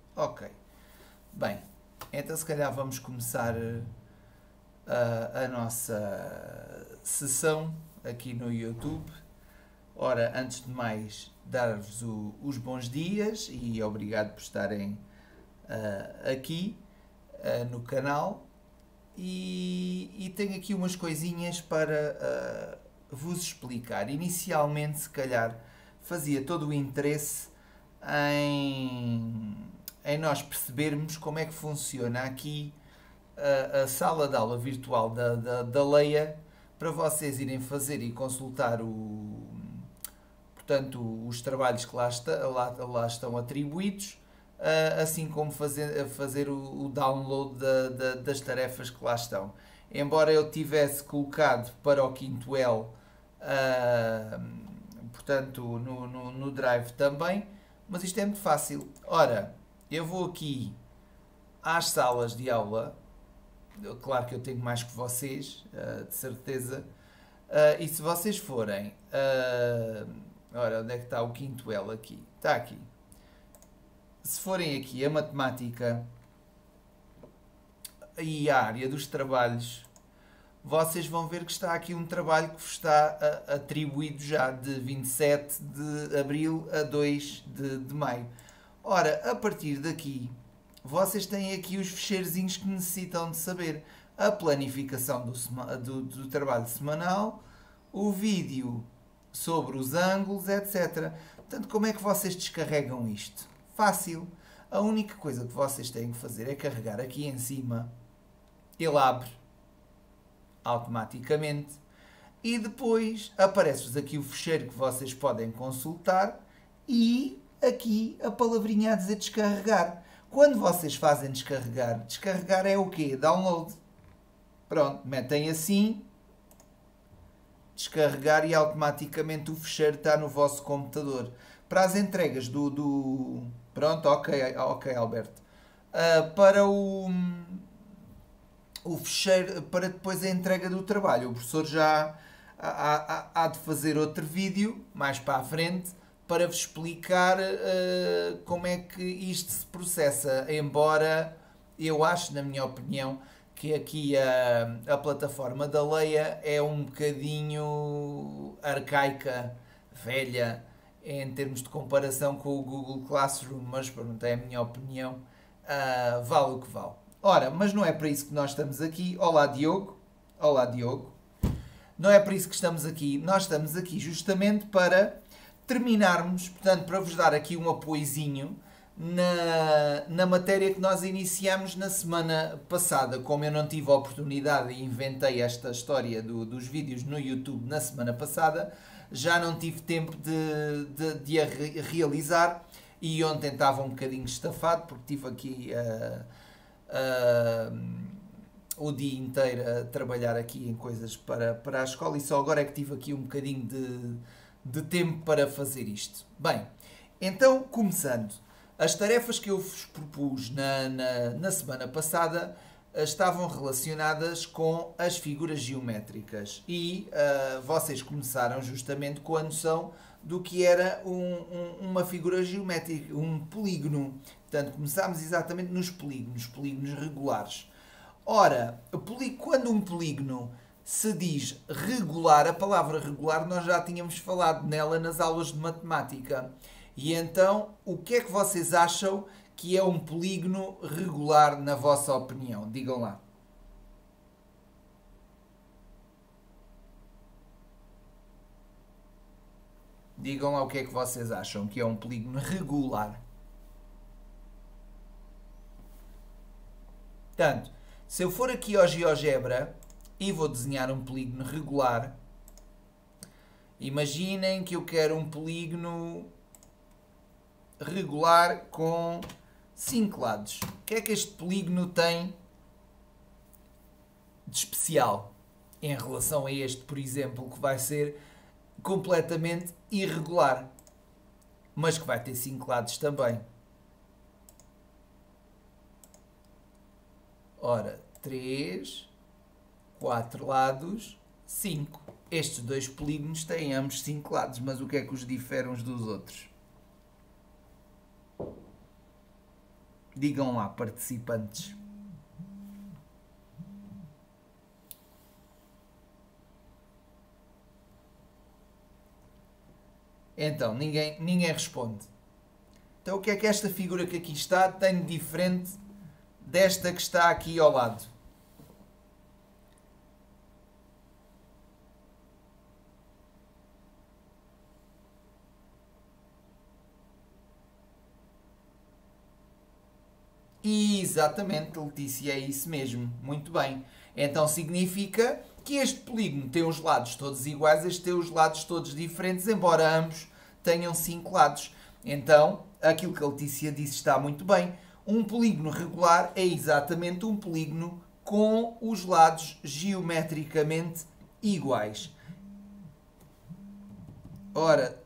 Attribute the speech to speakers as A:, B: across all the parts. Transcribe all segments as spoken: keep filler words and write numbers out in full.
A: Ok. Bem, então se calhar vamos começar a, a nossa sessão aqui no YouTube. Ora, antes de mais, dar-vos o- os bons dias e obrigado por estarem uh, aqui uh, no canal. E, e tenho aqui umas coisinhas para uh, vos explicar. Inicialmente, se calhar, fazia todo o interesse em, em nós percebermos como é que funciona aqui a, a sala de aula virtual da, da, da Leia, para vocês irem fazer e consultar o, portanto, os trabalhos que lá, está, lá, lá estão atribuídos, assim como fazer, fazer o, o download da, da, das tarefas que lá estão. Embora eu tivesse colocado para o quinto L, uh, portanto, no, no, no Drive também, mas isto é muito fácil. Ora, eu vou aqui às salas de aula, claro que eu tenho mais que vocês, uh, de certeza, uh, e se vocês forem, uh, ora, onde é que está o quinto L aqui? Está aqui. Se forem aqui a matemática e a área dos trabalhos, vocês vão ver que está aqui um trabalho que vos está atribuído já de vinte e sete de abril a dois de, de maio. Ora, a partir daqui, vocês têm aqui os fecheirozinhos que necessitam de saber. A planificação do, do, do trabalho semanal, o vídeo sobre os ângulos, etcétera. Portanto, como é que vocês descarregam isto? Fácil. A única coisa que vocês têm que fazer é carregar aqui em cima. Ele abre automaticamente e depois aparece-vos aqui o fecheiro que vocês podem consultar e aqui a palavrinha a dizer descarregar. Quando vocês fazem descarregar, descarregar é o quê? Download. Pronto, metem assim, descarregar e automaticamente o fecheiro está no vosso computador. Para as entregas do... do... Pronto, ok, ok, Alberto. Uh, para o, o fecheiro, para depois a entrega do trabalho. O professor já há, há, há de fazer outro vídeo, mais para a frente, para vos explicar uh, como é que isto se processa. Embora eu acho, na minha opinião, que aqui a, a plataforma da Leia é um bocadinho arcaica, velha, em termos de comparação com o Google Classroom, mas pronto, é a minha opinião, uh, vale o que vale. Ora, mas não é para isso que nós estamos aqui. Olá, Diogo. Olá, Diogo. Não é para isso que estamos aqui. Nós estamos aqui justamente para terminarmos, portanto, para vos dar aqui um apoiozinho na, na matéria que nós iniciamos na semana passada. Como eu não tive a oportunidade e inventei esta história do, dos vídeos no YouTube na semana passada, já não tive tempo de, de, de a re realizar e ontem estava um bocadinho estafado porque tive aqui uh, uh, o dia inteiro a trabalhar aqui em coisas para, para a escola e só agora é que tive aqui um bocadinho de, de tempo para fazer isto. Bem, então começando. As tarefas que eu vos propus na, na, na semana passada estavam relacionadas com as figuras geométricas e uh, vocês começaram justamente com a noção do que era um, um, uma figura geométrica, um polígono. Portanto, começámos exatamente nos polígonos, polígonos regulares. Ora, quando um polígono se diz regular, a palavra regular nós já tínhamos falado nela nas aulas de matemática. E então, o que é que vocês acham que é um polígono regular na vossa opinião? Digam lá. Digam lá o que é que vocês acham que é um polígono regular. Portanto, se eu for aqui ao GeoGebra e vou desenhar um polígono regular, imaginem que eu quero um polígono regular com cinco lados. O que é que este polígono tem de especial em relação a este, por exemplo, que vai ser completamente irregular, mas que vai ter cinco lados também? Ora, três, quatro lados, cinco. Estes dois polígonos têm ambos cinco lados, mas o que é que os difere uns dos outros? Digam lá, participantes. Então, ninguém, ninguém responde. Então, o que é que esta figura que aqui está tem de diferente desta que está aqui ao lado? Exatamente, Letícia, é isso mesmo. Muito bem. Então significa que este polígono tem os lados todos iguais, este tem os lados todos diferentes, embora ambos tenham cinco lados. Então, aquilo que a Letícia disse está muito bem. Um polígono regular é exatamente um polígono com os lados geometricamente iguais. Ora,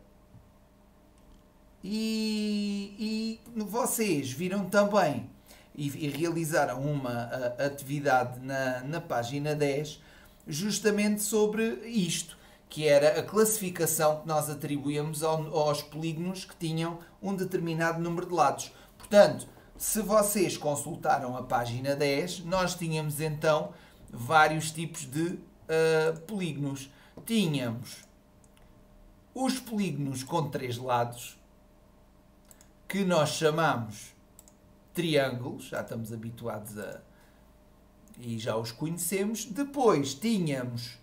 A: e, e vocês viram também e, e realizaram uma a, atividade na, na página dez justamente sobre isto, que era a classificação que nós atribuíamos ao, aos polígonos que tinham um determinado número de lados. Portanto, se vocês consultaram a página dez, nós tínhamos então vários tipos de uh, polígonos. Tínhamos os polígonos com três lados, que nós chamamos triângulos, já estamos habituados a... e já os conhecemos. Depois tínhamos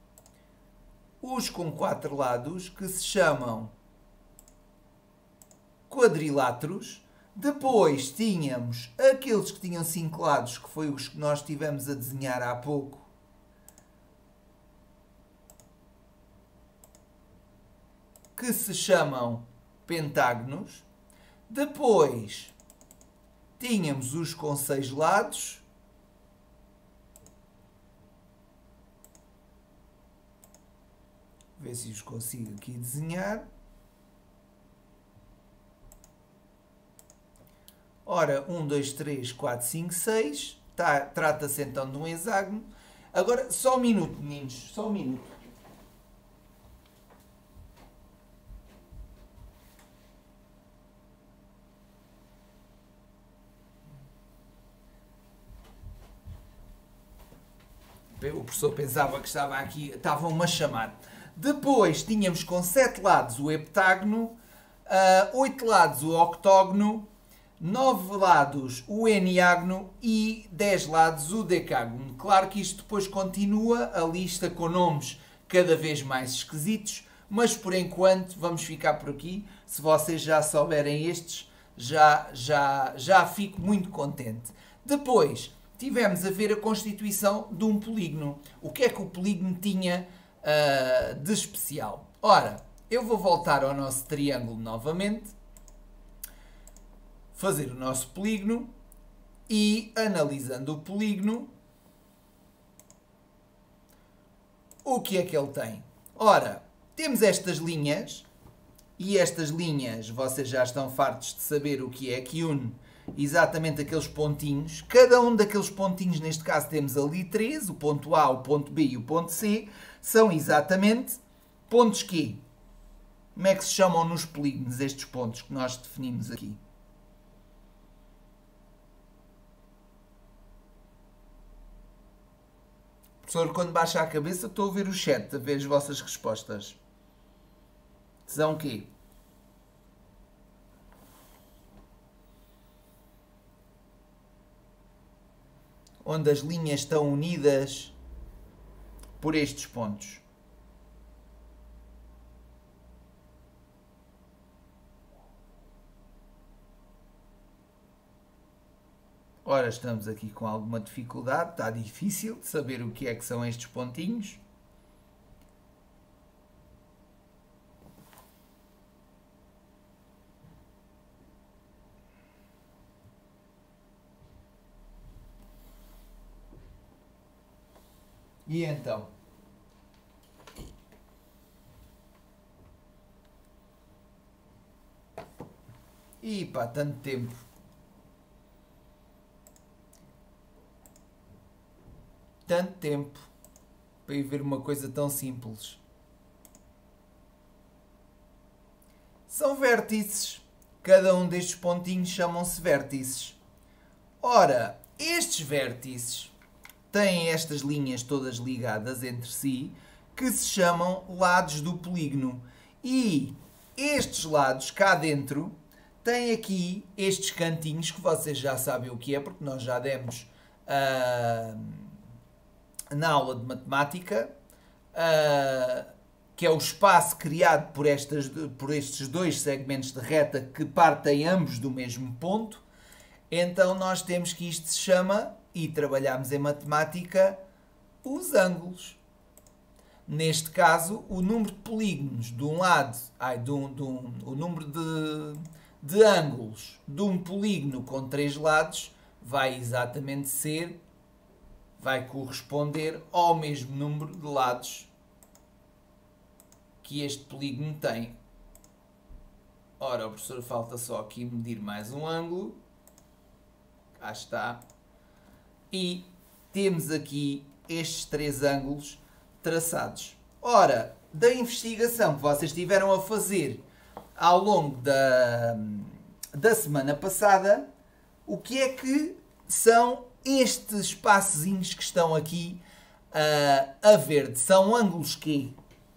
A: os com quatro lados, que se chamam quadriláteros. Depois tínhamos aqueles que tinham cinco lados, que foi os que nós tivemos a desenhar há pouco, que se chamam pentágonos. Depois tínhamos os com seis lados, ver se os consigo aqui desenhar. Ora, um, dois, três, quatro, cinco, seis. Tá, trata-se então de um hexágono. Agora, só um minuto, meninos, só um minuto. O professor pensava que estava aqui, estavam-me a chamar. Depois tínhamos com sete lados o heptágono, oito lados o octógono, nove lados o eniágono e dez lados o decágono. Claro que isto depois continua a lista com nomes cada vez mais esquisitos, mas por enquanto vamos ficar por aqui. Se vocês já souberem estes, já, já, já fico muito contente. Depois tivemos a ver a constituição de um polígono. O que é que o polígono tinha uh, de especial? Ora, eu vou voltar ao nosso triângulo novamente, fazer o nosso polígono e, analisando o polígono, o que é que ele tem? Ora, temos estas linhas, e estas linhas, vocês já estão fartos de saber o que é que une exatamente aqueles pontinhos. Cada um daqueles pontinhos, neste caso temos ali três, o ponto A, o ponto B e o ponto C, são exatamente pontos Q. Como é que se chamam nos polígonos estes pontos que nós definimos aqui? Professor, quando baixa a cabeça, estou a ver o chat, a ver as vossas respostas. São quê? Onde as linhas estão unidas por estes pontos. Ora, estamos aqui com alguma dificuldade, está difícil de saber o que é que são estes pontinhos. E então? E pá, tanto tempo. Tanto tempo para ir ver uma coisa tão simples. São vértices. Cada um destes pontinhos chamam-se vértices. Ora, estes vértices têm estas linhas todas ligadas entre si, que se chamam lados do polígono. E estes lados cá dentro têm aqui estes cantinhos que vocês já sabem o que é, porque nós já demos uh, na aula de matemática, uh, que é o espaço criado por, estas, por estes dois segmentos de reta que partem ambos do mesmo ponto. Então nós temos que isto se chama, e trabalhamos em matemática, os ângulos. Neste caso, o número de polígonos de um lado, ai, de um, de um, o número de, de ângulos de um polígono com três lados vai exatamente ser, vai corresponder ao mesmo número de lados que este polígono tem. Ora, o professor falta só aqui medir mais um ângulo. Cá está. E temos aqui estes três ângulos traçados. Ora, da investigação que vocês tiveram a fazer ao longo da, da semana passada, o que é que são estes espaçozinhos que estão aqui uh, a verde? São ângulos quê?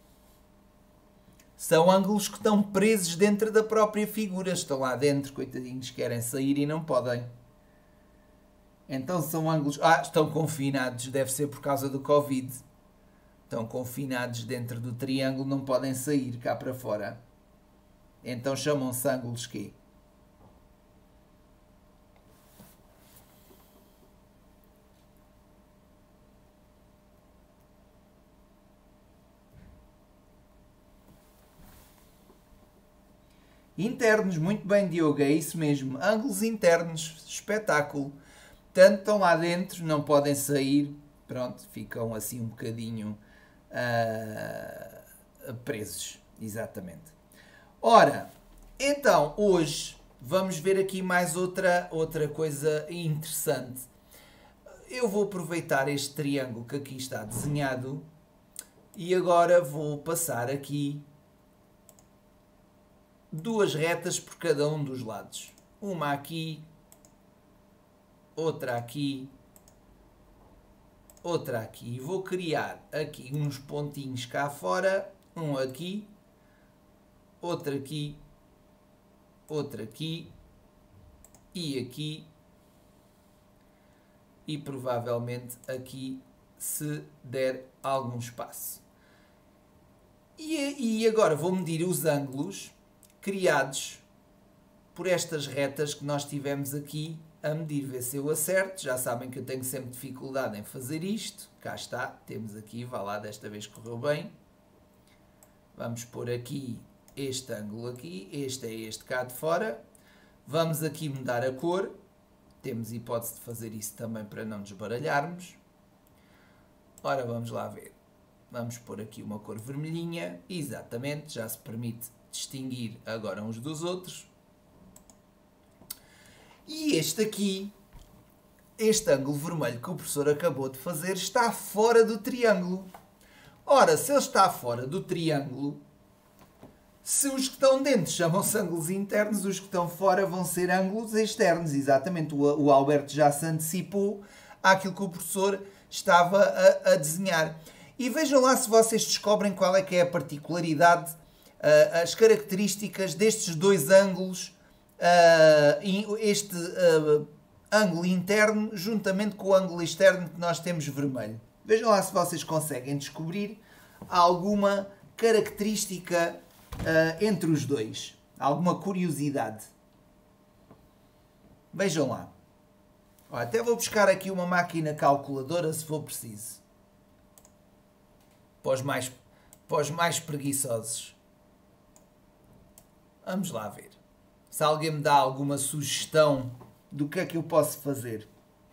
A: São ângulos que estão presos dentro da própria figura. Estão lá dentro, coitadinhos, querem sair e não podem. Então são ângulos... Ah, estão confinados, deve ser por causa do Covid. Estão confinados dentro do triângulo, não podem sair cá para fora. Então chamam-se ângulos quê? Internos, muito bem, Diogo, é isso mesmo. Ângulos internos, espetáculo. Portanto, estão lá dentro, não podem sair. Pronto, ficam assim um bocadinho uh, presos. Exatamente. Ora, então, hoje vamos ver aqui mais outra, outra coisa interessante. Eu vou aproveitar este triângulo que aqui está desenhado e agora vou passar aqui duas retas por cada um dos lados. Uma aqui, outra aqui, outra aqui. E vou criar aqui uns pontinhos cá fora, um aqui, outro aqui, outro aqui e aqui. E provavelmente aqui se der algum espaço. E, e agora vou medir os ângulos criados por estas retas que nós tivemos aqui a medir. Ver se eu acerto. Já sabem que eu tenho sempre dificuldade em fazer isto. Cá está, temos aqui, vá lá, desta vez correu bem. Vamos pôr aqui este ângulo aqui, este é este cá de fora. Vamos aqui mudar a cor. Temos hipótese de fazer isso também para não desbaralharmos. Ora, vamos lá ver. Vamos pôr aqui uma cor vermelhinha. Exatamente, já se permite distinguir agora uns dos outros. E este aqui, este ângulo vermelho que o professor acabou de fazer, está fora do triângulo. Ora, se ele está fora do triângulo, se os que estão dentro chamam-se ângulos internos, os que estão fora vão ser ângulos externos. Exatamente, o, o Alberto já se antecipou àquilo que o professor estava a, a desenhar. E vejam lá se vocês descobrem qual é que é a particularidade, uh, as características destes dois ângulos, uh, este uh, ângulo interno juntamente com o ângulo externo que nós temos vermelho. Vejam lá se vocês conseguem descobrir alguma característica Uh, entre os dois. Alguma curiosidade. Vejam lá. Ó, até vou buscar aqui uma máquina calculadora se for preciso. Para os mais, para os mais preguiçosos. Vamos lá ver. Se alguém me dá alguma sugestão do que é que eu posso fazer.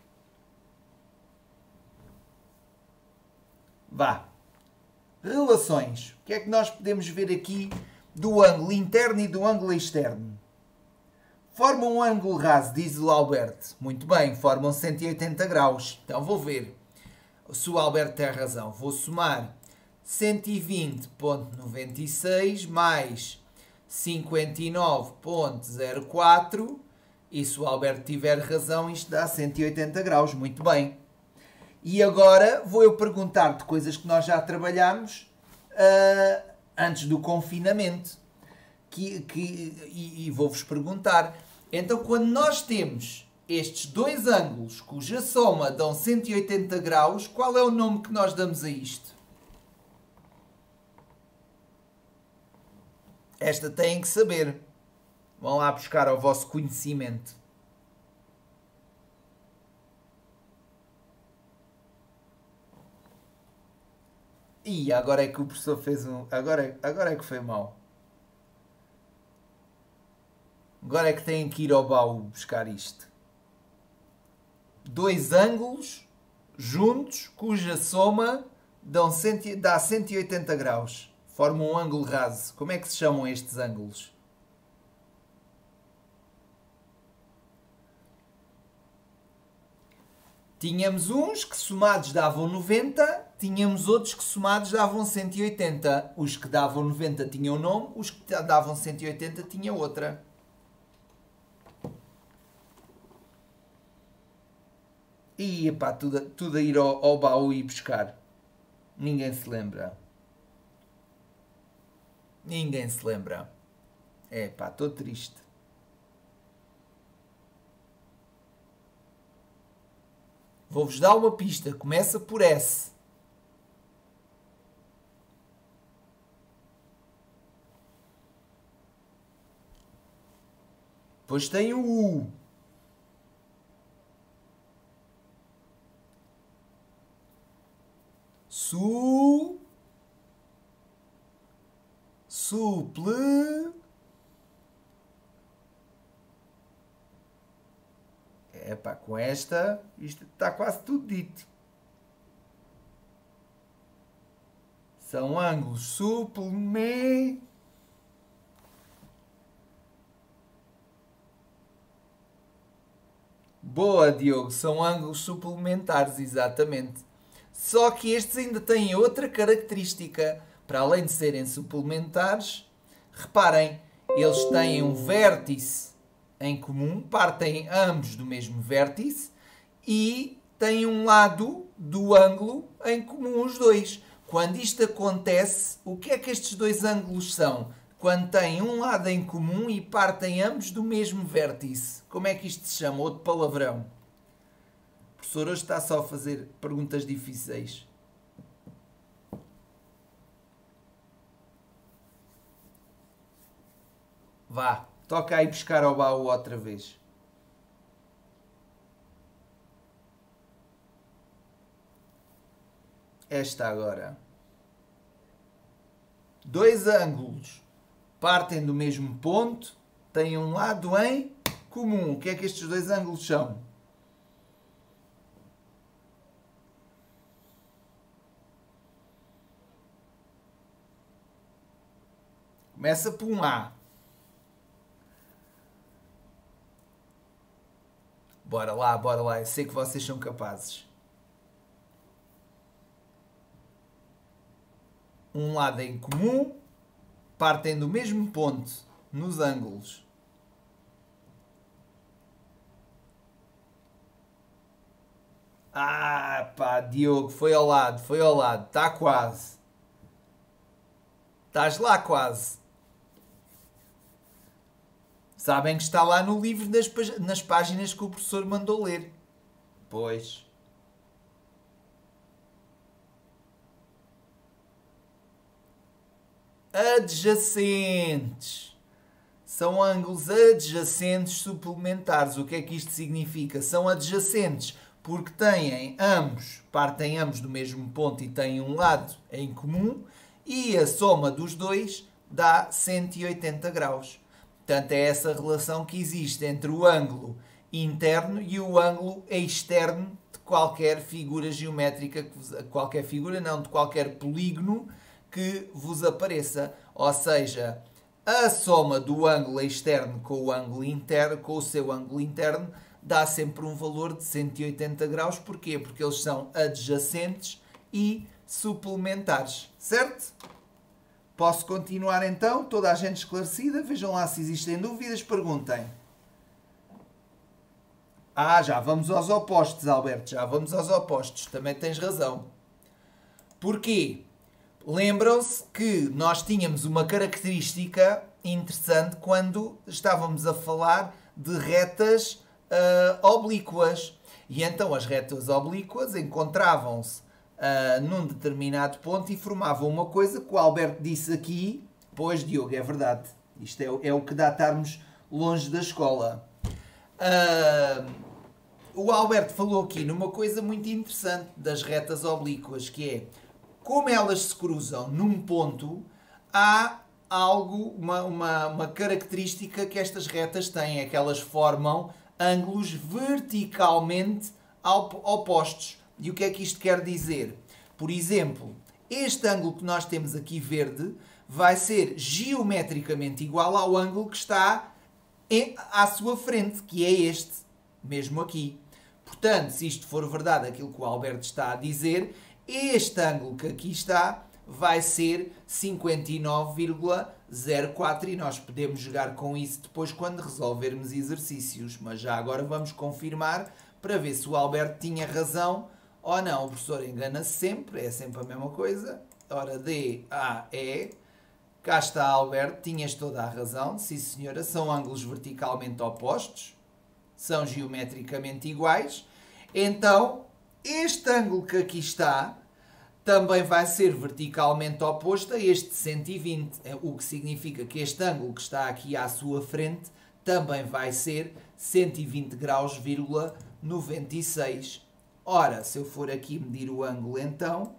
A: Vá. Relações. O que é que nós podemos ver aqui do ângulo interno e do ângulo externo? Formam um ângulo raso, diz o Alberto. Muito bem, formam cento e oitenta graus. Então vou ver se o Alberto tem razão. Vou somar cento e vinte vírgula noventa e seis mais cinquenta e nove vírgula zero quatro E se o Alberto tiver razão, isto dá cento e oitenta graus. Muito bem. E agora vou eu perguntar-te coisas que nós já trabalhámos uh, antes do confinamento. Que, que, e e vou-vos perguntar. Então, quando nós temos estes dois ângulos cuja soma dão cento e oitenta graus, qual é o nome que nós damos a isto? Esta têm que saber. Vão lá buscar ao vosso conhecimento. E agora é que o professor fez um... Agora, agora é que foi mau. Agora é que têm que ir ao baú buscar isto. Dois ângulos juntos, cuja soma dão cento, dá cento e oitenta graus. Formam um ângulo raso. Como é que se chamam estes ângulos? Tínhamos uns que somados davam noventa, tínhamos outros que somados davam cento e oitenta. Os que davam noventa tinham nome, os que davam cento e oitenta tinham outra. E pá, tudo, tudo a ir ao, ao baú e buscar. Ninguém se lembra. Ninguém se lembra. É pá, estou triste. Vou-vos dar uma pista. Começa por S. Depois tem o U. Su... Suple... Epá, com esta, isto está quase tudo dito. São ângulos suplementares. Boa, Diogo. São ângulos suplementares, exatamente. Só que estes ainda têm outra característica. Para além de serem suplementares, reparem, eles têm um vértice em comum, partem ambos do mesmo vértice e têm um lado do ângulo em comum os dois. Quando isto acontece, o que é que estes dois ângulos são? Quando têm um lado em comum e partem ambos do mesmo vértice. Como é que isto se chama? Outro palavrão. O professor hoje está só a fazer perguntas difíceis. Vá, toca aí buscar ao baú outra vez. Esta agora. Dois ângulos partem do mesmo ponto, têm um lado em comum. O que é que estes dois ângulos são? Começa por um A. Bora lá, bora lá. Eu sei que vocês são capazes. Um lado em comum, partem do mesmo ponto nos ângulos. Ah, pá, Diogo, foi ao lado, foi ao lado. Está quase. Estás lá quase. Sabem que está lá no livro nas, nas páginas que o professor mandou ler. Pois. Adjacentes. São ângulos adjacentes suplementares. O que é que isto significa? São adjacentes porque têm ambos, partem ambos do mesmo ponto e têm um lado em comum e a soma dos dois dá cento e oitenta graus. Portanto, é essa relação que existe entre o ângulo interno e o ângulo externo de qualquer figura geométrica, que vos, qualquer figura não, de qualquer polígono que vos apareça. Ou seja, a soma do ângulo externo com o ângulo interno, com o seu ângulo interno, dá sempre um valor de cento e oitenta graus. Porquê? Porque eles são adjacentes e suplementares. Certo? Posso continuar então? Toda a gente esclarecida? Vejam lá se existem dúvidas, perguntem. Ah, já vamos aos opostos, Alberto, já vamos aos opostos, também tens razão. Porquê? Lembram-se que nós tínhamos uma característica interessante quando estávamos a falar de retas uh, oblíquas. E então as retas oblíquas encontravam-se uh, num determinado ponto e formavam uma coisa que o Alberto disse aqui. Pois, Diogo, é verdade. Isto é, é o que dá estarmos longe da escola. Uh, o Alberto falou aqui numa coisa muito interessante das retas oblíquas, que é, como elas se cruzam num ponto, há algo, uma, uma, uma característica que estas retas têm, é que elas formam ângulos verticalmente opostos. E o que é que isto quer dizer? Por exemplo, este ângulo que nós temos aqui verde vai ser geometricamente igual ao ângulo que está à sua frente, que é este, mesmo aqui. Portanto, se isto for verdade, aquilo que o Alberto está a dizer, este ângulo que aqui está vai ser cinquenta e nove vírgula zero quatro e nós podemos jogar com isso depois quando resolvermos exercícios. Mas já agora vamos confirmar para ver se o Alberto tinha razão ou não. O professor engana-se sempre, é sempre a mesma coisa. Ora, D, A, E. Cá está, Alberto, tinhas toda a razão. Sim, senhora, são ângulos verticalmente opostos. São geometricamente iguais. Então, este ângulo que aqui está também vai ser verticalmente oposto a este cento e vinte, o que significa que este ângulo que está aqui à sua frente também vai ser cento e vinte graus, vírgula noventa e seis. Ora, se eu for aqui medir o ângulo então,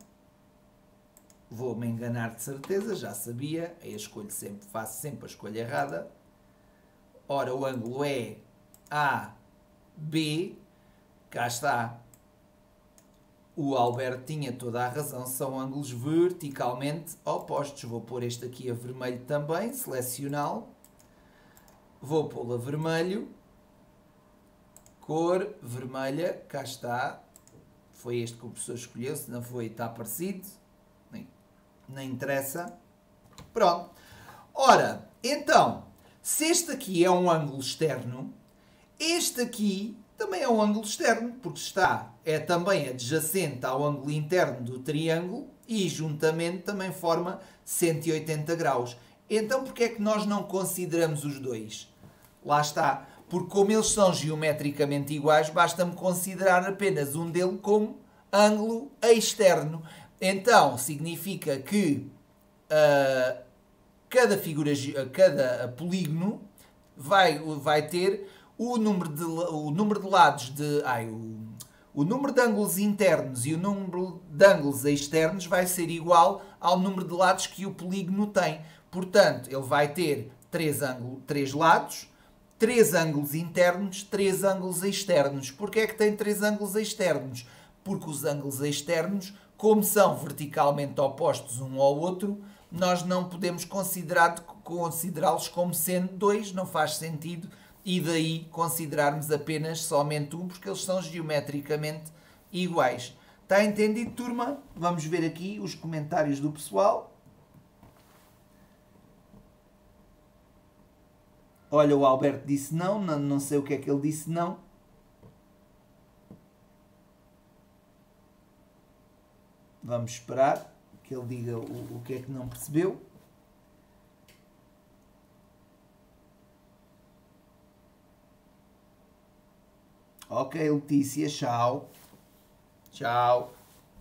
A: vou-me enganar de certeza, já sabia, eu escolho sempre, faço sempre a escolha errada. Ora, o ângulo é A B, cá está. O Alberto tinha toda a razão, são ângulos verticalmente opostos. Vou pôr este aqui a vermelho também, selecioná-lo. Vou pô-lo a vermelho. Cor vermelha, cá está. Foi este que o professor escolheu, se não foi, está parecido. Nem, nem interessa. Pronto. Ora, então, se este aqui é um ângulo externo, este aqui também é um ângulo externo, porque está, é também adjacente ao ângulo interno do triângulo e juntamente também forma cento e oitenta graus. Então, porque é que nós não consideramos os dois? Lá está. Porque como eles são geometricamente iguais, basta-me considerar apenas um deles como ângulo externo. Então, significa que uh, cada figura, cada polígono vai, vai ter o número de, o número de lados de... Ai, o, o número de ângulos internos e o número de ângulos externos vai ser igual ao número de lados que o polígono tem. Portanto, ele vai ter três, ângulos, três lados, três ângulos internos, três ângulos externos. Porquê é que tem três ângulos externos? Porque os ângulos externos, como são verticalmente opostos um ao outro, nós não podemos considerá-los como sendo dois, não faz sentido, e daí considerarmos apenas somente um, porque eles são geometricamente iguais. Está entendido, turma? Vamos ver aqui os comentários do pessoal. Olha, o Alberto disse não, não, não sei o que é que ele disse não. Vamos esperar que ele diga o, o que é que não percebeu. Ok, Letícia, tchau. Tchau.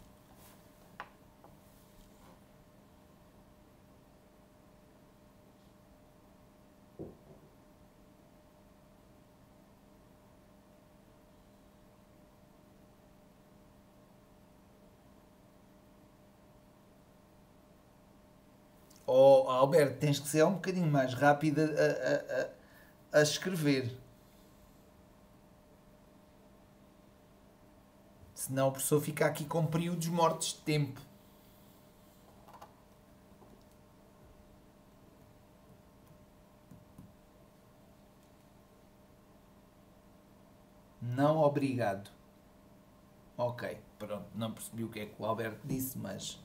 A: Oh, Alberto, tens que ser um bocadinho mais rápido a, a, a, a escrever. Senão o professor fica aqui com períodos mortos de tempo. Não, obrigado. Ok, pronto, não percebi o que é que o Alberto disse, mas...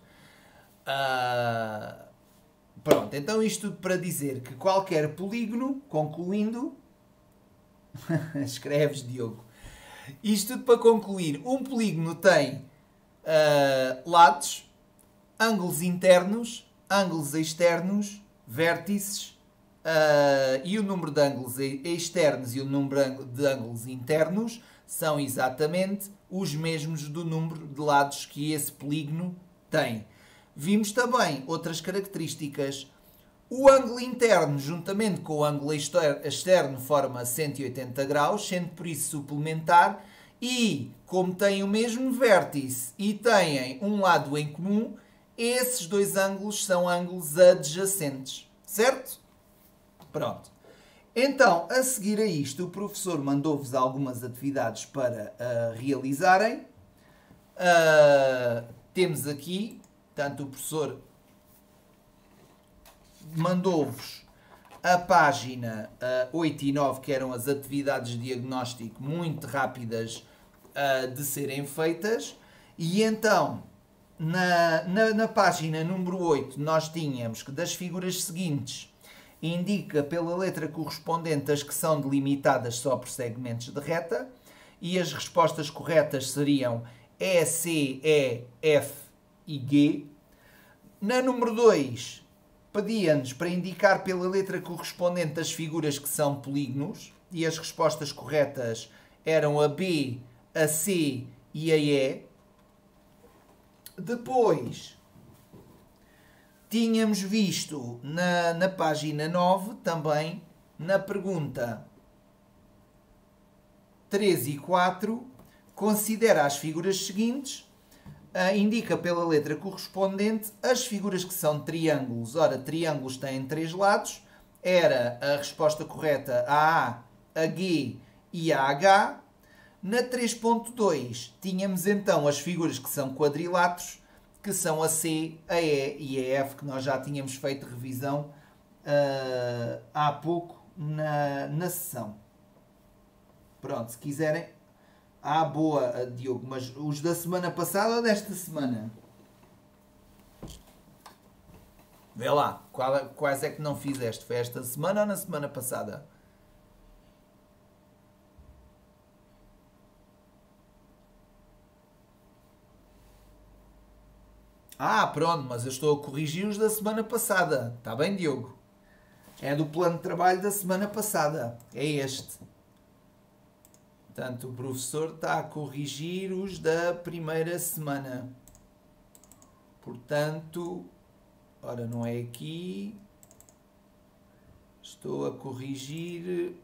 A: Uh, pronto, então isto tudo para dizer que qualquer polígono, concluindo... Escreves, Diogo. Isto tudo para concluir. Um polígono tem uh, lados, ângulos internos, ângulos externos, vértices uh, e o número de ângulos externos e o número de ângulos internos são exatamente os mesmos do número de lados que esse polígono tem. Vimos também outras características. O ângulo interno, juntamente com o ângulo externo, forma cento e oitenta graus, sendo por isso suplementar, e como têm o mesmo vértice e têm um lado em comum, esses dois ângulos são ângulos adjacentes, certo? Pronto. Então, a seguir a isto, o professor mandou-vos algumas atividades para uh, realizarem. Uh, temos aqui, tanto o professor mandou-vos a página uh, oito e nove, que eram as atividades de diagnóstico muito rápidas uh, de serem feitas. E então, na, na, na página número oito, nós tínhamos que das figuras seguintes indica pela letra correspondente as que são delimitadas só por segmentos de reta, e as respostas corretas seriam E, C, E, F e G. Na número dois, pedia-nos para indicar pela letra correspondente as figuras que são polígonos, e as respostas corretas eram a B, a C e a E. Depois, tínhamos visto na, na página nove, também, na pergunta três e quatro, considera as figuras seguintes, uh, indica pela letra correspondente as figuras que são triângulos. Ora, triângulos têm três lados, era a resposta correta a A, a G e a H. Na três ponto dois, tínhamos então as figuras que são quadriláteros, que são a C, a E e a F, que nós já tínhamos feito revisão uh, há pouco na, na sessão. Pronto, se quiserem. Ah, boa, Diogo, mas os da semana passada ou desta semana? Vê lá, qual, quais é que não fizeste? Foi esta semana ou na semana passada? Ah, pronto, mas eu estou a corrigir os da semana passada. Está bem, Diogo? É do plano de trabalho da semana passada. É este. Portanto, o professor está a corrigir os da primeira semana. Portanto, ora, não é aqui. Estou a corrigir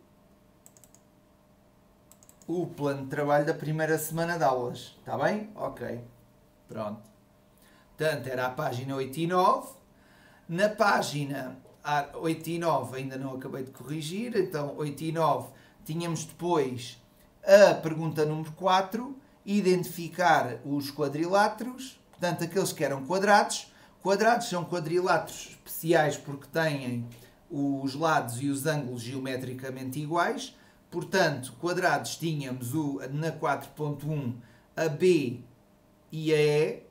A: o plano de trabalho da primeira semana de aulas. Está bem? Ok. Pronto. Portanto, era a página oito e nove. Na página oito e nove ainda não acabei de corrigir. Então, oito e nove tínhamos depois a pergunta número quatro. Identificar os quadriláteros. Portanto, aqueles que eram quadrados. Quadrados são quadriláteros especiais porque têm os lados e os ângulos geometricamente iguais. Portanto, quadrados tínhamos o, na quatro ponto um a B e a E.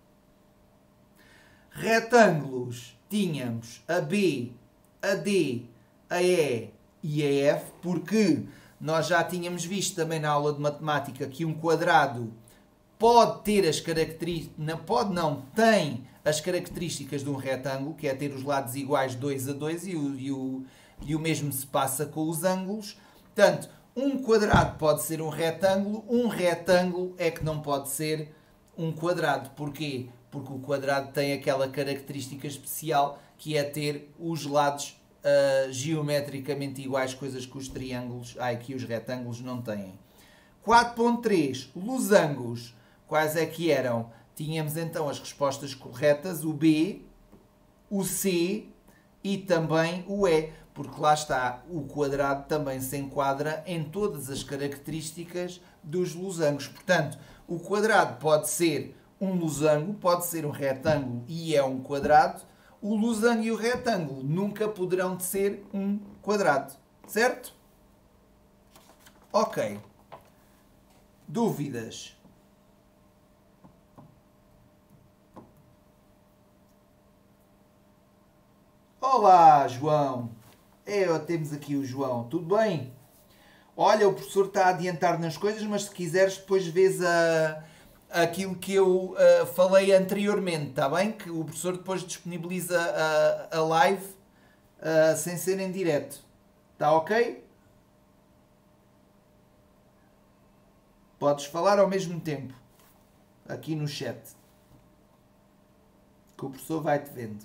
A: Retângulos tínhamos a B, a D, a E e a F, porque nós já tínhamos visto também na aula de matemática que um quadrado pode ter as características, não pode não, tem as características de um retângulo, que é ter os lados iguais dois a dois, e o, e o, e o mesmo se passa com os ângulos. Portanto, um quadrado pode ser um retângulo, um retângulo é que não pode ser um quadrado. Porquê? Porque o quadrado tem aquela característica especial que é ter os lados uh, geometricamente iguais, coisas que os triângulos, ai, que os retângulos não têm. quatro ponto três. Losangos. Quais é que eram? Tínhamos então as respostas corretas, o B, o C e também o E, porque lá está, o quadrado também se enquadra em todas as características dos losangos. Portanto, o quadrado pode ser um losango, pode ser um retângulo e é um quadrado. O losango e o retângulo nunca poderão ser um quadrado. Certo? Ok. Dúvidas? Olá, João. É, temos aqui o João. Tudo bem? olha, o professor está a adiantar nas coisas, mas se quiseres depois vês a, aquilo que eu uh, falei anteriormente, está bem? Que o professor depois disponibiliza a, a live uh, sem ser em direto. Está ok? Podes falar ao mesmo tempo, aqui no chat, que o professor vai-te vendo.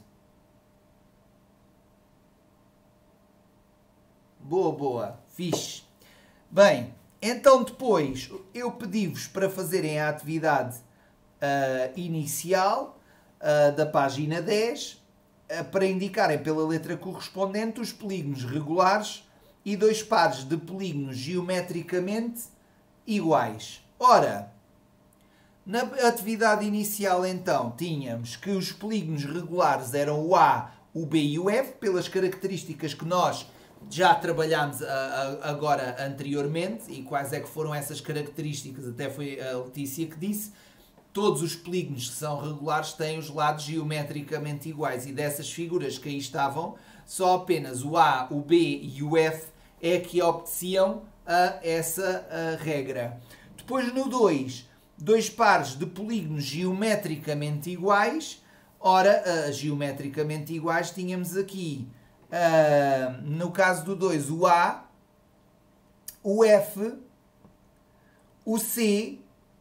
A: Boa, boa, fixe. Bem, então depois eu pedi-vos para fazerem a atividade uh, inicial uh, da página dez, uh, para indicarem pela letra correspondente os polígonos regulares e dois pares de polígonos geometricamente iguais. Ora, na atividade inicial então tínhamos que os polígonos regulares eram o A, o B e o F, pelas características que nós já trabalhámos a, a, agora anteriormente. E quais é que foram essas características? Até foi a Letícia que disse. Todos os polígonos que são regulares têm os lados geometricamente iguais, e dessas figuras que aí estavam, só apenas o A, o B e o F é que obedeciam a essa a regra. Depois no dois, dois pares de polígonos geometricamente iguais. Ora, uh, geometricamente iguais tínhamos aqui, uh, no caso do dois, o A, o F, o C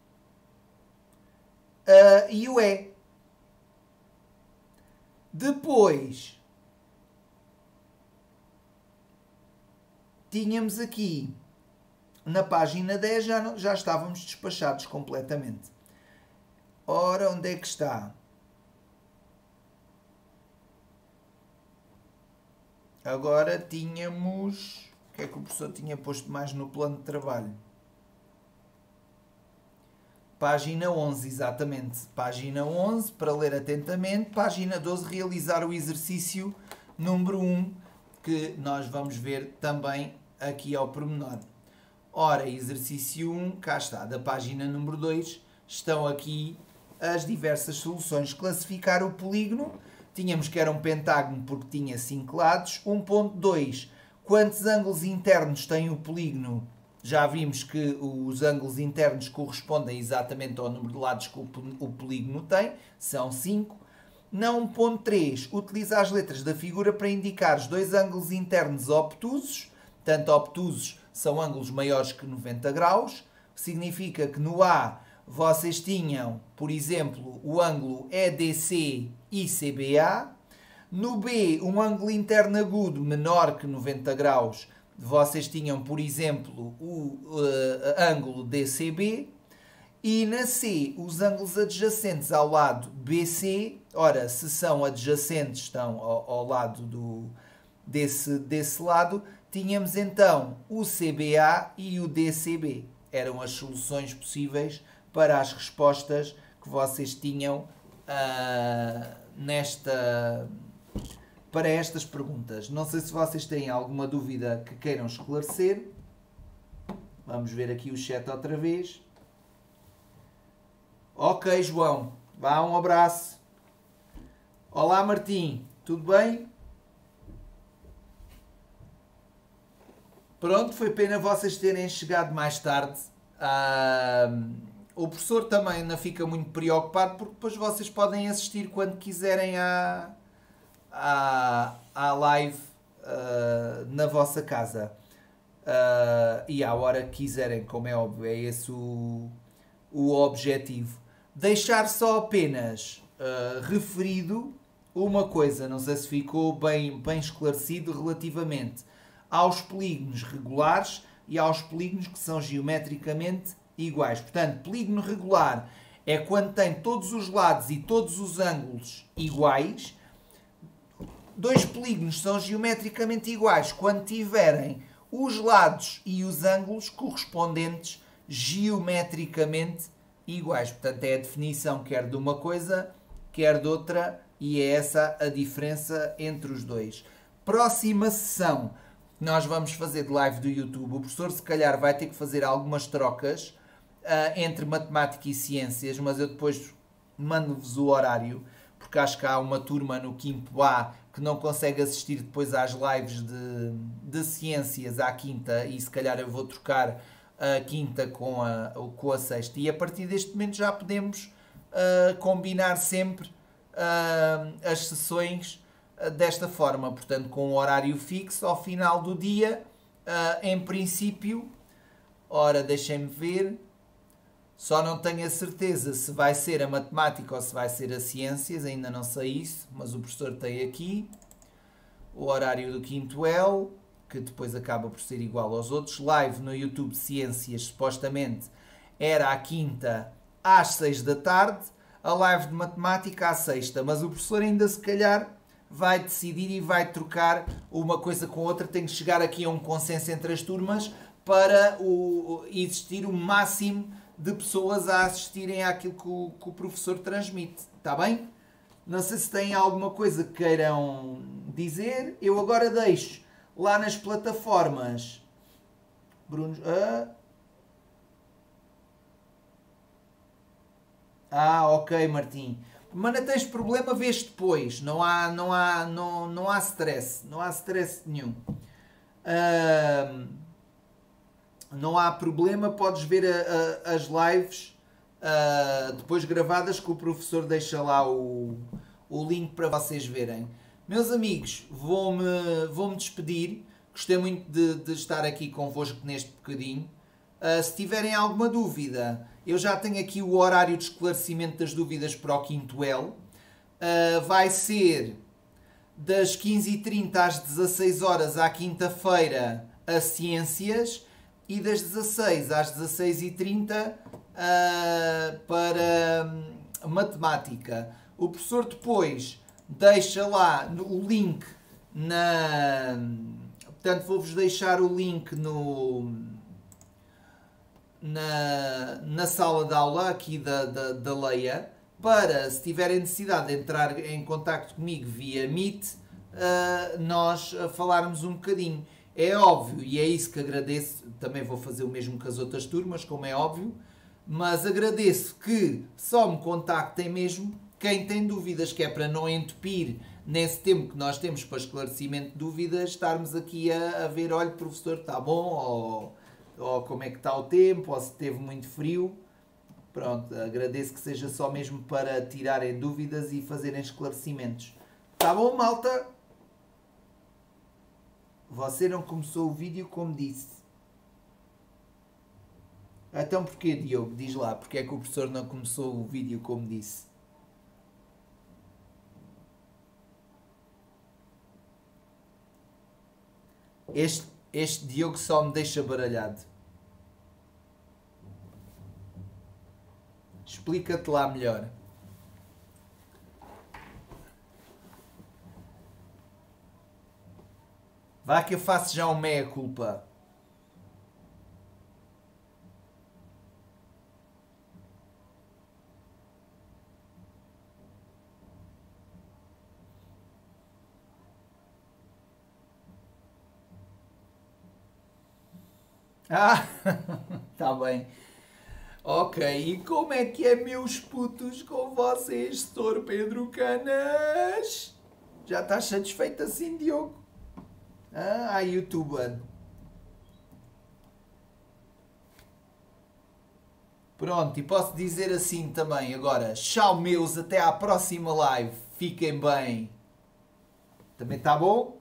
A: uh, e o E. Depois tínhamos aqui, na página dez, já, não, já estávamos despachados completamente. Ora, onde é que está? Agora tínhamos... O que é que o professor tinha posto mais no plano de trabalho? Página onze, exatamente. Página onze, para ler atentamente. Página doze, realizar o exercício número um, que nós vamos ver também aqui ao pormenor. Ora, exercício um, cá está, da página número dois, estão aqui as diversas soluções. Classificar o polígono, tínhamos que era um pentágono porque tinha cinco lados. um ponto dois, quantos ângulos internos tem o polígono? Já vimos que os ângulos internos correspondem exatamente ao número de lados que o polígono tem, são cinco. Na um ponto três, utiliza as letras da figura para indicar os dois ângulos internos obtusos. Tanto obtusos são ângulos maiores que noventa graus. Significa que no A vocês tinham, por exemplo, o ângulo E D C e C B A. No B, um ângulo interno agudo menor que noventa graus. Vocês tinham, por exemplo, o uh, ângulo D C B. E na C, os ângulos adjacentes ao lado B C. Ora, se são adjacentes, estão ao, ao lado do, desse, desse lado. Tínhamos então o C B A e o D C B. Eram as soluções possíveis para as respostas que vocês tinham uh, nesta, para estas perguntas. Não sei se vocês têm alguma dúvida que queiram esclarecer. Vamos ver aqui o chat outra vez. Ok, João. Vá, um abraço. Olá, Martim. Tudo bem? Pronto, foi pena vocês terem chegado mais tarde. Ah, o professor também não fica muito preocupado, porque depois vocês podem assistir quando quiserem à, à, à live ah, na vossa casa. Ah, e à hora que quiserem, como é óbvio, é esse o, o objetivo. Deixar só apenas uh, referido uma coisa, não sei se ficou bem, bem esclarecido relativamente aos polígonos regulares e aos polígonos que são geometricamente iguais. Portanto, polígono regular é quando tem todos os lados e todos os ângulos iguais. Dois polígonos são geometricamente iguais quando tiverem os lados e os ângulos correspondentes geometricamente iguais. Portanto, é a definição quer de uma coisa, quer de outra, e é essa a diferença entre os dois. Próxima sessão que nós vamos fazer de live do YouTube, o professor se calhar vai ter que fazer algumas trocas uh, entre matemática e ciências, mas eu depois mando-vos o horário, porque acho que há uma turma no quinto A que não consegue assistir depois às lives de, de ciências à quinta e se calhar eu vou trocar a quinta com a, com a sexta e a partir deste momento já podemos uh, combinar sempre uh, as sessões uh, desta forma, portanto com um horário fixo ao final do dia, uh, em princípio, ora deixem-me ver, só não tenho a certeza se vai ser a matemática ou se vai ser a ciências, ainda não sei isso, mas o professor tem aqui o horário do quinto L, que depois acaba por ser igual aos outros. Live no YouTube Ciências, supostamente, era à quinta às seis da tarde, a live de matemática à sexta, mas o professor ainda se calhar vai decidir e vai trocar uma coisa com outra, tem que chegar aqui a um consenso entre as turmas para o, existir o máximo de pessoas a assistirem àquilo que o, que o professor transmite. Está bem? Não sei se têm alguma coisa que queiram dizer. Eu agora deixo lá nas plataformas. Bruno... Ah, ah ok, Martim. Mas não tens problema, vês depois. Não há, não há, não, não há stress. Não há stress nenhum. Ah, não há problema, podes ver a, a, as lives uh, depois gravadas, que o professor deixa lá o, o link para vocês verem. Meus amigos, vou-me vou-me despedir. Gostei muito de, de estar aqui convosco neste bocadinho. Uh, se tiverem alguma dúvida, eu já tenho aqui o horário de esclarecimento das dúvidas para o quinto L. Uh, vai ser das quinze e trinta às dezasseis horas à quinta-feira a ciências, e das dezasseis às dezasseis e trinta uh, para um, matemática. O professor depois deixa lá o link na... Portanto, vou-vos deixar o link no, na, na sala de aula aqui da, da, da Leia, para, se tiverem necessidade de entrar em contacto comigo via Meet, uh, nós falarmos um bocadinho. É óbvio, e é isso que agradeço, também vou fazer o mesmo que as outras turmas, como é óbvio, mas agradeço que só me contactem mesmo quem tem dúvidas, que é para não entupir nesse tempo que nós temos para esclarecimento de dúvidas, estarmos aqui a, a ver, olha, professor, está bom, ou, ou como é que está o tempo, ou se teve muito frio. Pronto, agradeço que seja só mesmo para tirarem dúvidas e fazerem esclarecimentos. Está bom, malta? Você não começou o vídeo como disse. Então porquê, Diogo? Diz lá, porque é que o professor não começou o vídeo como disse? Este, este Diogo só me deixa baralhado. Explica-te lá melhor. Vá que eu faço já um meia-culpa. Ah, tá bem. Ok, e como é que é, meus putos, com vocês, senhor Pedro Canas? Já estás satisfeito assim, Diogo? Ah, YouTuber. Pronto, e posso dizer assim também agora. Tchau, meus, até à próxima live. Fiquem bem. Também está bom?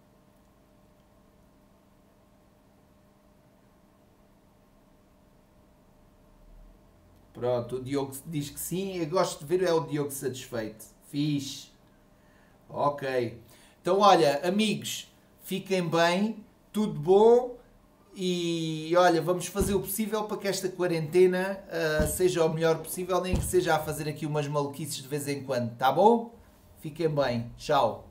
A: Pronto, o Diogo diz que sim. Eu gosto de ver é o Diogo satisfeito. Fixe. Ok. Então, olha, amigos, fiquem bem, tudo bom e, olha, vamos fazer o possível para que esta quarentena uh, seja o melhor possível, nem que seja a fazer aqui umas maluquices de vez em quando, tá bom? Fiquem bem. Tchau.